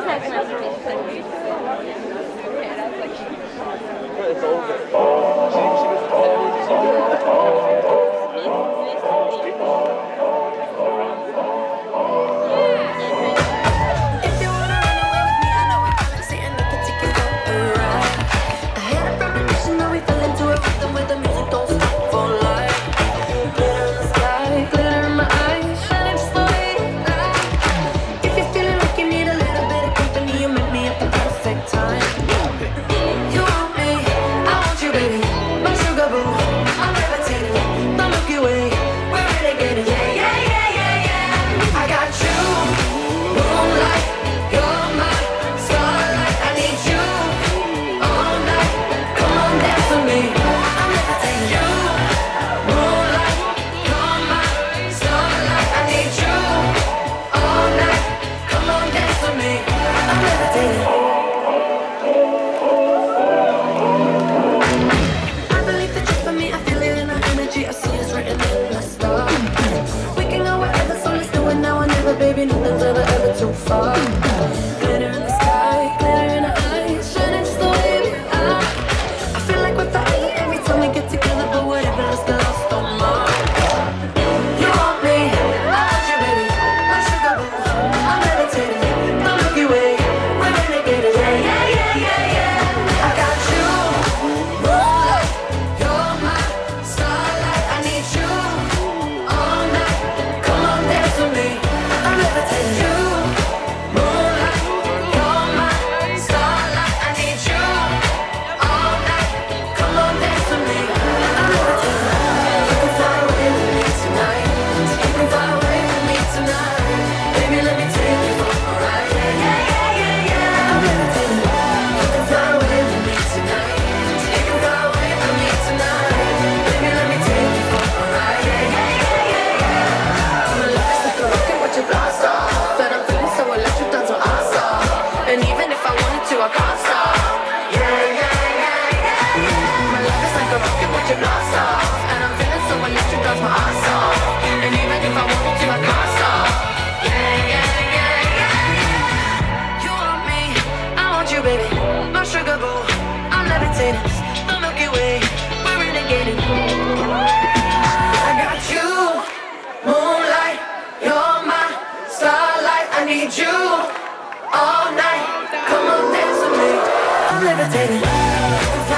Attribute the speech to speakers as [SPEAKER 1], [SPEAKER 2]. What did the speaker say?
[SPEAKER 1] It's over. Baby, nothing's ever too far. Glitter in the sky, glitter in our eyes, shining just the way we are. I feel like we're fighting every time we get together, but whatever, let's get lost on Mars. You want me, I want you, baby, my sugar boo. I'm levitating, the Milky Way, we're renegading. Yeah, yeah, yeah, yeah, yeah. I got you, moonlight, you're my starlight. I need you all night. Come on, dance with me. I'm levitating. You, moonlight, you're my starlight. I need you all night. Come on, dance with me. I'm levitating. You can fly away with me tonight. You can fly away with me tonight. Baby, let me take you for a ride. Yeah, yeah, yeah, yeah, yeah. I'm levitating. You can fly away with me tonight. You can fly away with me tonight. Baby, let me take you for a ride. Yeah, yeah, yeah, yeah, yeah. My love is like a rocket, watch it blast off. But I'm feeling so electric, that's what I saw. And even if I wanted to, I can't stop. Yeah, yeah, yeah, yeah. My love is like a rocket, watch it blast off. And I'm feeling so electric, that's what I saw. And even if I wanted to, I can't stop. Yeah, yeah, yeah, yeah. You want me, I want you, baby, my sugar boo. I'm levitating, the Milky Way, we're renegading. I got you, moonlight, you're my starlight. I need you all night. Come on, dance with me. I'm levitating.